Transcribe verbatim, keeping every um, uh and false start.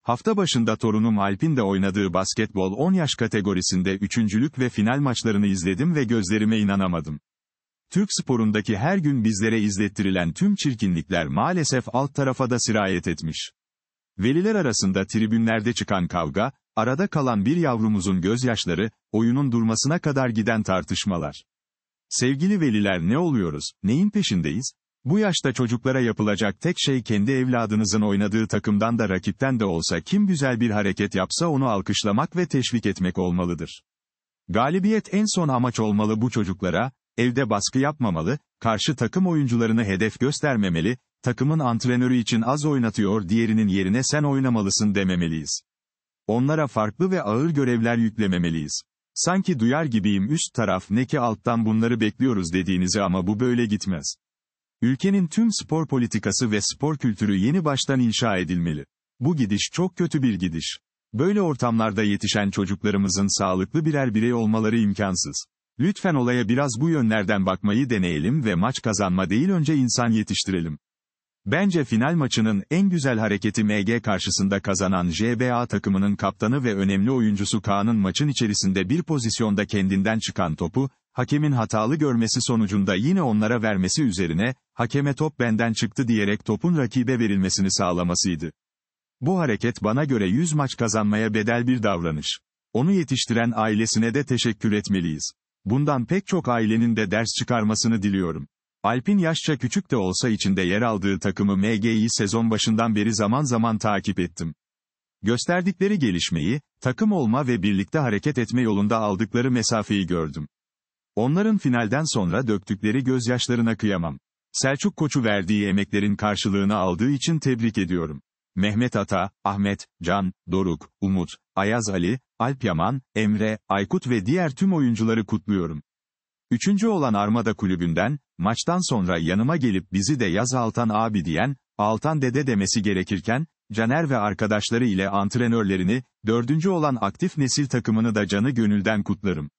Hafta başında torunum Alp'in de oynadığı basketbol on yaş kategorisinde üçüncülük ve final maçlarını izledim ve gözlerime inanamadım. Türk sporundaki her gün bizlere izlettirilen tüm çirkinlikler maalesef alt tarafa da sirayet etmiş. Veliler arasında tribünlerde çıkan kavga, arada kalan bir yavrumuzun gözyaşları, oyunun durmasına kadar giden tartışmalar. Sevgili veliler, ne oluyoruz, neyin peşindeyiz? Bu yaşta çocuklara yapılacak tek şey kendi evladınızın oynadığı takımdan da rakipten de olsa kim güzel bir hareket yapsa onu alkışlamak ve teşvik etmek olmalıdır. Galibiyet en son amaç olmalı bu çocuklara, evde baskı yapmamalı, karşı takım oyuncularını hedef göstermemeli, takımın antrenörü için az oynatıyor diğerinin yerine sen oynamalısın dememeliyiz. Onlara farklı ve ağır görevler yüklememeliyiz. Sanki duyar gibiyim üst taraf ne ki alttan bunları bekliyoruz dediğinizi ama bu böyle gitmez. Ülkenin tüm spor politikası ve spor kültürü yeni baştan inşa edilmeli. Bu gidiş çok kötü bir gidiş. Böyle ortamlarda yetişen çocuklarımızın sağlıklı birer birey olmaları imkansız. Lütfen olaya biraz bu yönlerden bakmayı deneyelim ve maç kazanma değil önce insan yetiştirelim. Bence final maçının en güzel hareketi M G karşısında kazanan J B A takımının kaptanı ve önemli oyuncusu Kaan'ın maçın içerisinde bir pozisyonda kendinden çıkan topu, hakemin hatalı görmesi sonucunda yine onlara vermesi üzerine, hakeme top benden çıktı diyerek topun rakibe verilmesini sağlamasıydı. Bu hareket bana göre yüz maç kazanmaya bedel bir davranış. Onu yetiştiren ailesine de teşekkür etmeliyiz. Bundan pek çok ailenin de ders çıkarmasını diliyorum. Alp'in yaşça küçük de olsa içinde yer aldığı takımı M G'yi sezon başından beri zaman zaman takip ettim. Gösterdikleri gelişmeyi, takım olma ve birlikte hareket etme yolunda aldıkları mesafeyi gördüm. Onların finalden sonra döktükleri gözyaşlarına kıyamam. Selçuk Koç'u verdiği emeklerin karşılığını aldığı için tebrik ediyorum. Mehmet Ata, Ahmet, Can, Doruk, Umut, Ayaz Ali, Alp Yaman, Emre, Aykut ve diğer tüm oyuncuları kutluyorum. Üçüncü olan Armada Kulübü'nden, maçtan sonra yanıma gelip bizi de yaz Altan abi diyen, Altan dede demesi gerekirken, Caner ve arkadaşları ile antrenörlerini, dördüncü olan aktif nesil takımını da canı gönülden kutlarım.